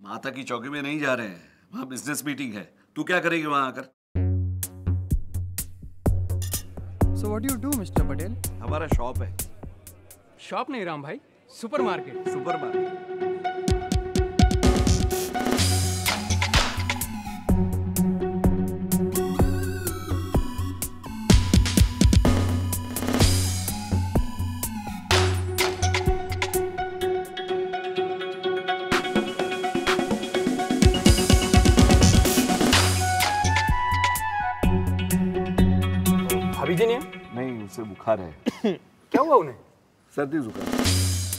माता की चौकी में नहीं जा रहे हैं, वहाँ बिजनेस मीटिंग है। तू क्या करेगी वहाँ आकर? So what do you do, Mr. Patel? हमारा शॉप है। शॉप नहीं राम भाई, सुपरमार्केट। सुपरमार्केट। भाभी जी नहीं है? नहीं, उसे बुखार है। क्या हुआ उन्हें? सर्दी जुकाम।